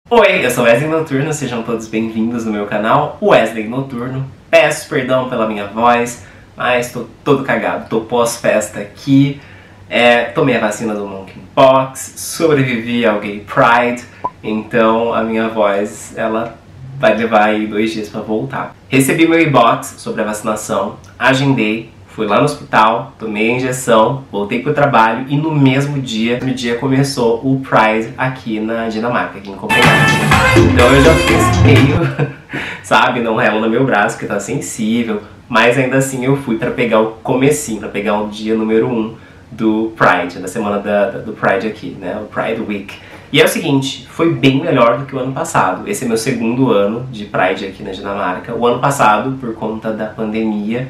Oi, eu sou Wesley Noturno, sejam todos bem-vindos no meu canal, Wesley Noturno. Peço perdão pela minha voz, mas tô todo cagado, tô pós-festa aqui, tomei a vacina do Monkeypox, sobrevivi ao Gay Pride, então a minha voz, ela vai levar aí 2 dias pra voltar. Recebi meu e-box sobre a vacinação, agendei, fui lá no hospital, tomei a injeção, voltei pro trabalho e no mesmo dia começou o Pride aqui na Dinamarca, aqui em Copenhague. Então eu já fiquei meio, sabe, não relo no meu braço porque tá sensível, mas ainda assim eu fui pra pegar o comecinho, pra pegar o dia número 1 do Pride, da semana do Pride aqui, né, o Pride Week. E é o seguinte, foi bem melhor do que o ano passado. Esse é meu 2º ano de Pride aqui na Dinamarca. O ano passado, por conta da pandemia,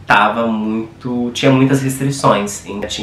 tinha muitas restrições.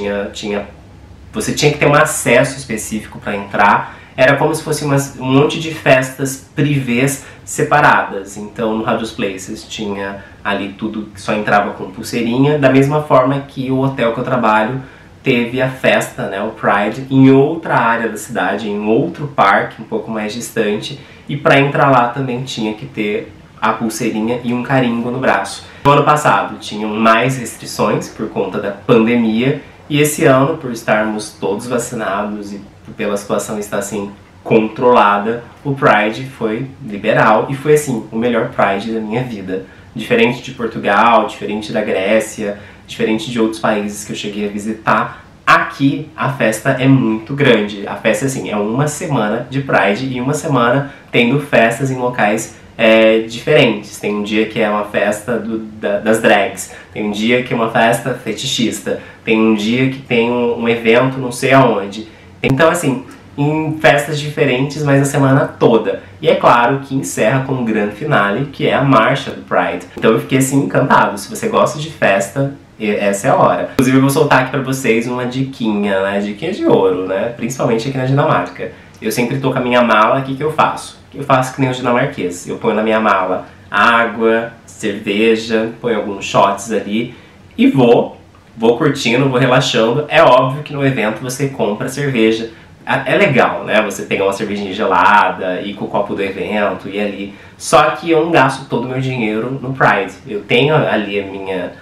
Você tinha que ter um acesso específico para entrar. Era como se fosse um monte de festas privês separadas. Então no Radius Places tinha ali tudo que só entrava com pulseirinha, da mesma forma que o hotel que eu trabalho teve a festa, né, o Pride, em outra área da cidade, em outro parque, um pouco mais distante, e para entrar lá também tinha que ter a pulseirinha e um carimbo no braço. No ano passado tinham mais restrições por conta da pandemia, e esse ano, por estarmos todos vacinados e pela situação estar assim controlada, o Pride foi liberal e foi assim, o melhor Pride da minha vida. Diferente de Portugal, diferente da Grécia, diferente de outros países que eu cheguei a visitar, aqui a festa é muito grande. A festa, assim, é uma semana de Pride e uma semana tendo festas em locais diferentes. Tem um dia que é uma festa das drags, tem um dia que é uma festa fetichista, tem um dia que tem um evento não sei aonde. Então, assim, em festas diferentes, mas a semana toda. E é claro que encerra com um grande finale, que é a marcha do Pride. Então eu fiquei assim encantado. Se você gosta de festa, essa é a hora. Inclusive eu vou soltar aqui pra vocês uma diquinha, né? Diquinha de ouro, né? Principalmente aqui na Dinamarca. Eu sempre tô com a minha mala, o que eu faço? Eu faço que nem os dinamarqueses. Eu ponho na minha mala água, cerveja, ponho alguns shots ali e vou curtindo, vou relaxando. É óbvio que no evento você compra cerveja. É legal, né? Você pegar uma cervejinha gelada, ir com o copo do evento, ir ali. Só que eu não gasto todo o meu dinheiro no Pride. Eu tenho ali a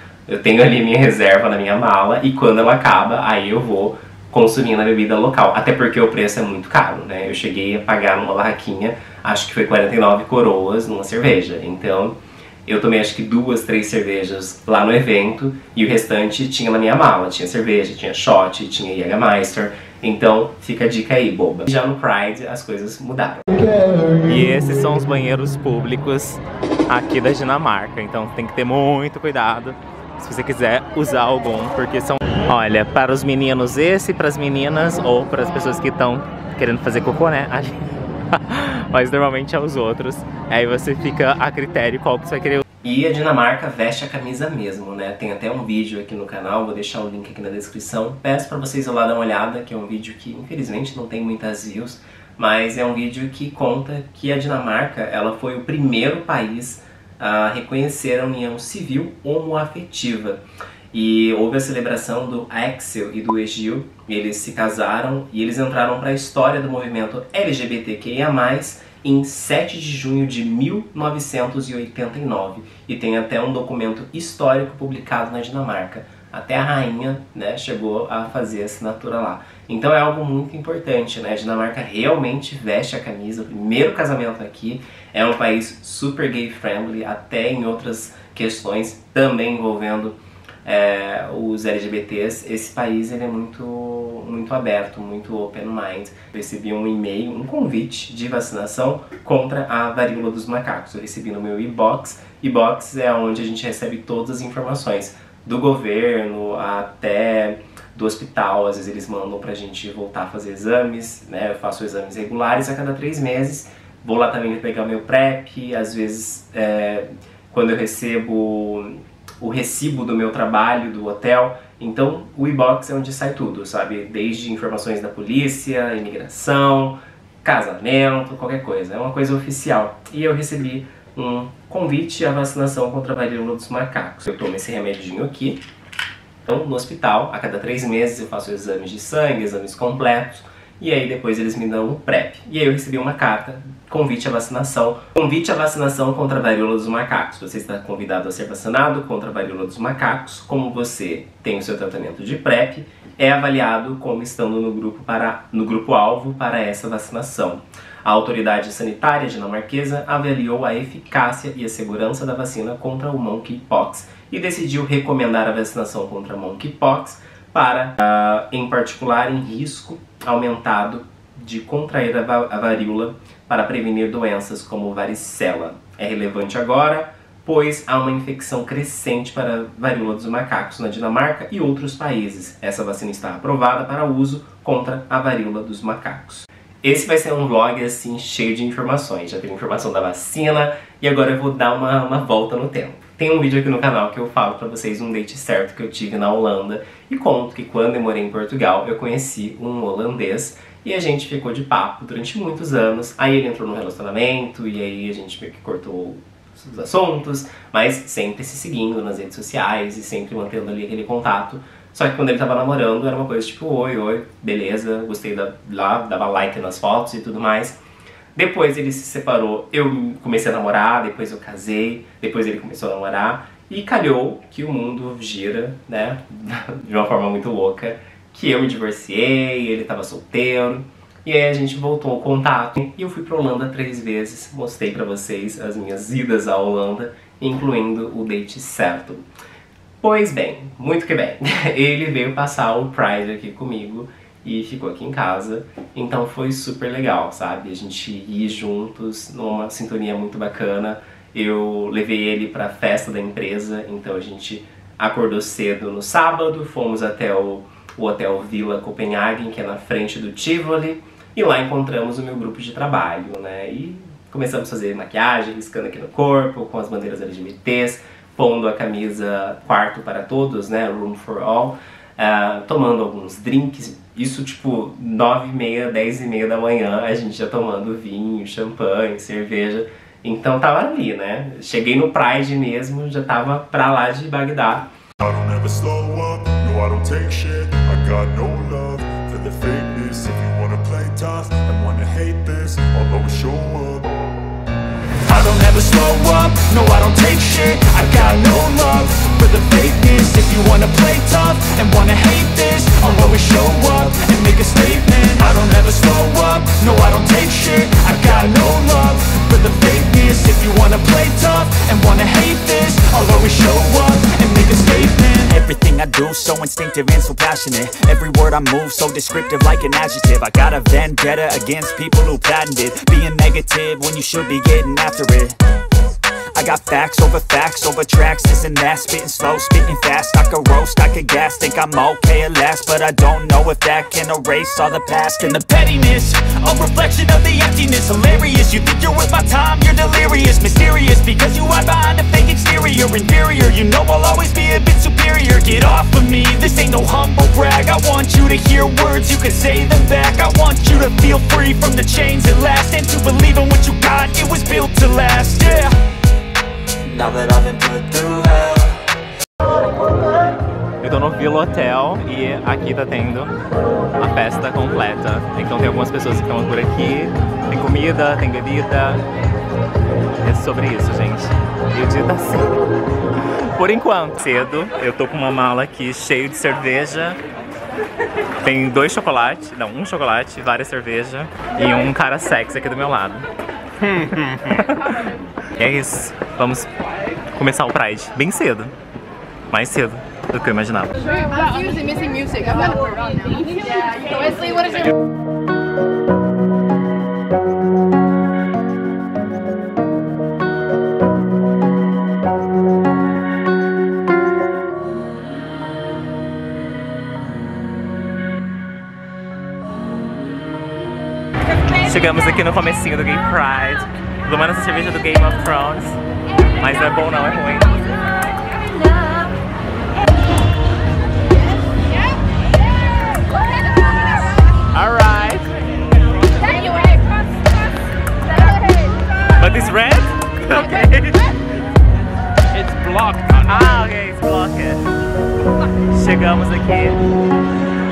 minha reserva na minha mala e quando ela acaba, aí eu vou consumindo a bebida local. Até porque o preço é muito caro, né? Eu cheguei a pagar numa barraquinha, acho que foi 49 coroas numa cerveja. Então eu tomei acho que 2, 3 cervejas lá no evento e o restante tinha na minha mala. Tinha cerveja, tinha shot, tinha Jägermeister. Então fica a dica aí, boba. Já no Pride as coisas mudaram. E esses são os banheiros públicos aqui da Dinamarca. Então tem que ter muito cuidado se você quiser usar algum, porque são... Olha, para os meninos esse, para as meninas ou para as pessoas que estão querendo fazer cocô, né? Ali. Mas normalmente é os outros. Aí você fica a critério qual que você vai querer. E a Dinamarca veste a camisa mesmo, né? Tem até um vídeo aqui no canal, vou deixar o link aqui na descrição. Peço pra vocês ir lá dar uma olhada, que é um vídeo que infelizmente não tem muitas views, mas é um vídeo que conta que a Dinamarca, ela foi o primeiro país a reconhecer a união civil homoafetiva. E houve a celebração do Axel e do Egil, eles se casaram e eles entraram para a história do movimento LGBTQIA+, em 7 de junho de 1989. E tem até um documento histórico publicado na Dinamarca. Até a rainha, né, chegou a fazer a assinatura lá. Então é algo muito importante, né? A Dinamarca realmente veste a camisa. O primeiro casamento aqui é um país super gay friendly, até em outras questões também envolvendo os LGBTs. Esse país ele é muito aberto, muito open mind. Eu recebi um e-mail, um convite de vacinação contra a varíola dos macacos. Eu recebi no meu e-box. E-box é onde a gente recebe todas as informações do governo até do hospital. Às vezes eles mandam pra gente voltar a fazer exames, né? Eu faço exames regulares a cada 3 meses. Vou lá também pegar o meu PrEP. Às vezes, quando eu recebo o recibo do meu trabalho, do hotel. Então o e-box é onde sai tudo, sabe? Desde informações da polícia, imigração, casamento, qualquer coisa. É uma coisa oficial. E eu recebi um convite à vacinação contra a varíola dos macacos. Eu tomo esse remedinho aqui. Então no hospital, a cada 3 meses eu faço exames de sangue, exames completos. E aí depois eles me dão um PrEP. E aí eu recebi uma carta convite à vacinação. Convite à vacinação contra a varíola dos macacos. Você está convidado a ser vacinado contra a varíola dos macacos. Como você tem o seu tratamento de PrEP, é avaliado como estando no grupo-alvo para essa vacinação. A autoridade sanitária dinamarquesa avaliou a eficácia e a segurança da vacina contra o monkeypox e decidiu recomendar a vacinação contra monkeypox para, em particular, em risco aumentado de contrair a varíola para prevenir doenças como varicela. É relevante agora, pois há uma infecção crescente para a varíola dos macacos na Dinamarca e outros países. Essa vacina está aprovada para uso contra a varíola dos macacos. Esse vai ser um vlog assim cheio de informações. Já teve informação da vacina e agora eu vou dar uma volta no tempo. Tem um vídeo aqui no canal que eu falo pra vocês um date certo que eu tive na Holanda e conto que quando eu morei em Portugal eu conheci um holandês e a gente ficou de papo durante muitos anos. Aí ele entrou no relacionamento e aí a gente meio que cortou os assuntos, mas sempre se seguindo nas redes sociais e sempre mantendo ali aquele contato. Só que quando ele tava namorando era uma coisa tipo, oi, beleza, gostei dava like nas fotos e tudo mais. Depois ele se separou, eu comecei a namorar, depois eu casei, depois ele começou a namorar. E calhou que o mundo gira, né, de uma forma muito louca, que eu me divorciei, ele tava solteiro. E aí a gente voltou ao contato e eu fui pra Holanda 3 vezes, mostrei pra vocês as minhas idas à Holanda, incluindo o date certo. Pois bem, muito que bem, ele veio passar o Pride aqui comigo e ficou aqui em casa, então foi super legal, sabe? A gente ir juntos numa sintonia muito bacana. Eu levei ele pra festa da empresa, então a gente acordou cedo no sábado, fomos até o Hotel Villa Copenhagen, que é na frente do Tivoli, e lá encontramos o meu grupo de trabalho, né? E começamos a fazer maquiagem, riscando aqui no corpo, com as bandeiras LGBTs, pondo a camisa Quarto para Todos, né, Room for All, tomando alguns drinks, isso tipo 9h30, 10h30 da manhã, a gente já tomando vinho, champanhe, cerveja, então tava ali, né, cheguei no Pride mesmo, já tava pra lá de Bagdá. I don't ever slow up, no I don't take shit. I got no love for the fakeness. If you wanna play tough and wanna hate this, I'll always show up and make a statement. I don't ever slow up, no I don't take shit. I got no love for the fakeness. If you wanna play tough and wanna hate this, I'll always show up and make a statement. Everything I do so instinctive and so passionate. Every word I move so descriptive like an adjective. I got a vendetta against people who patented being negative when you should be getting after it. I got facts over tracks, this and that. Spitting slow, spitting fast, I could roast, I could gas. Think I'm okay at last, but I don't know if that can erase all the past. And the pettiness, a reflection of the emptiness. Hilarious, you think you're worth my time, you're delirious. Mysterious, because you hide behind a fake exterior. Inferior, you know I'll always be a bit superior. Get off of me, this ain't no humble brag. I want you to hear words, you can say them back. I want you to feel free from the chains at last, and to believe in what you got, it was built to last, yeah. Now that I've been put through hell. Eu tô no Villa Hotel e aqui tá tendo a festa completa. Então tem algumas pessoas que estão por aqui, tem comida, tem bebida. É sobre isso, gente. E o dia tá assim. Por enquanto, cedo, eu tô com uma mala aqui cheia de cerveja. Tem 2 chocolates, não, 1 chocolate, várias cervejas e um cara sexy aqui do meu lado. E é isso, vamos começar o Pride bem cedo, mais cedo do que eu imaginava. Chegamos aqui no comecinho do Gay Pride, tomando essa cerveja do Game of Thrones, mas não é bom não, é ruim. Alright. But it's red? Okay. It's blocked. Ah, ok, it's blocked. Chegamos aqui.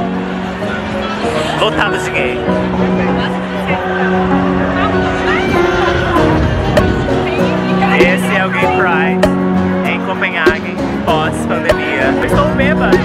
Lotados de gay. Gay Pride em Copenhague, pós-pandemia. Eu estou bêbado.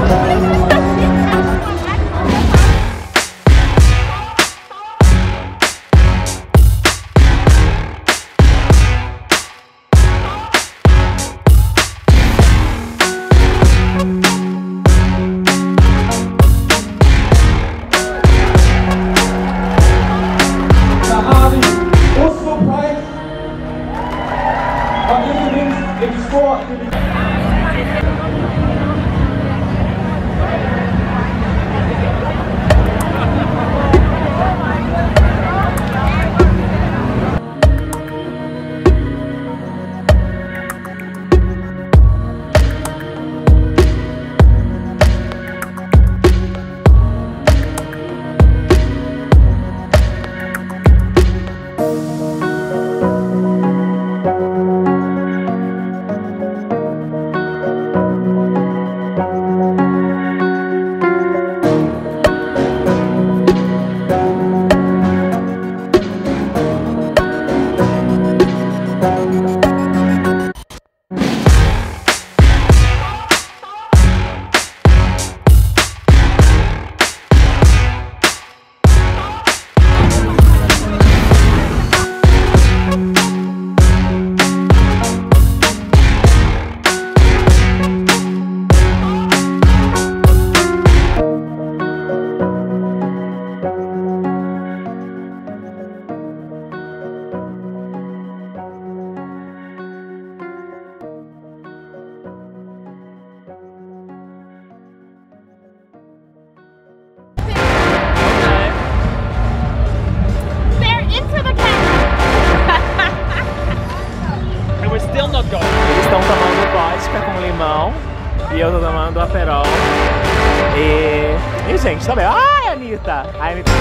Eles estão tomando vodka com limão e eu tô tomando Aperol. E gente, tá bem. Ai, Anitta! Ai, Anitta.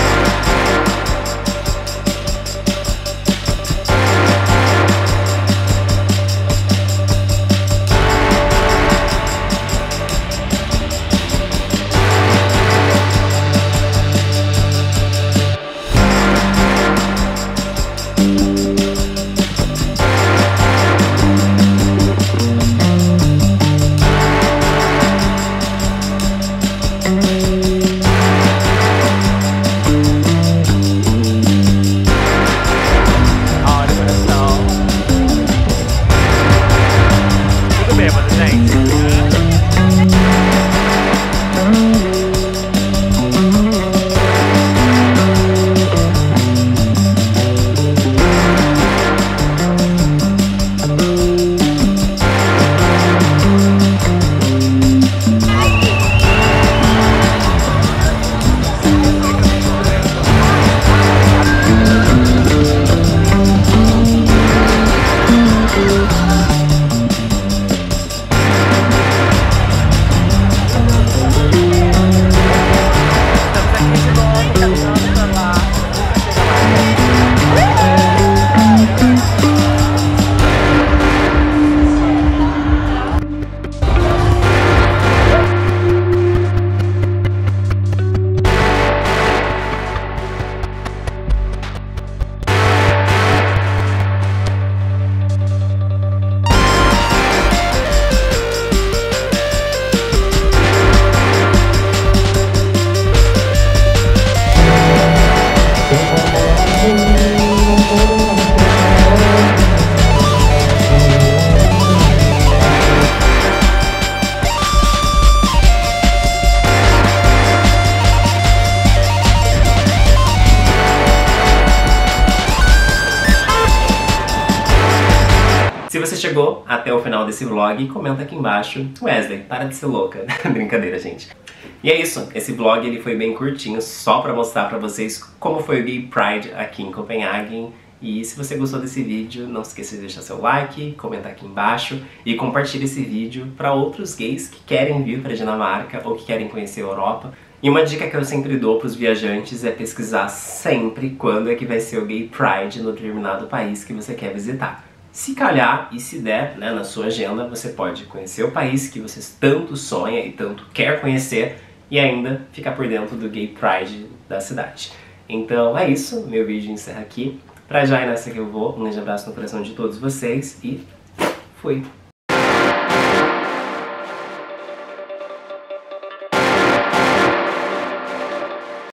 Se você chegou até o final desse vlog, comenta aqui embaixo. Wesley, para de ser louca. Brincadeira, gente. E é isso, esse vlog ele foi bem curtinho, só pra mostrar pra vocês como foi o Gay Pride aqui em Copenhague. E se você gostou desse vídeo, não se esqueça de deixar seu like, comentar aqui embaixo e compartilhe esse vídeo para outros gays que querem vir para Dinamarca ou que querem conhecer a Europa. E uma dica que eu sempre dou para os viajantes é pesquisar sempre quando é que vai ser o Gay Pride no determinado país que você quer visitar. Se calhar e se der, né, na sua agenda, você pode conhecer o país que você tanto sonha e tanto quer conhecer e ainda ficar por dentro do Gay Pride da cidade. Então é isso, meu vídeo encerra aqui. Pra já e nessa que eu vou, um grande abraço no coração de todos vocês e Fui!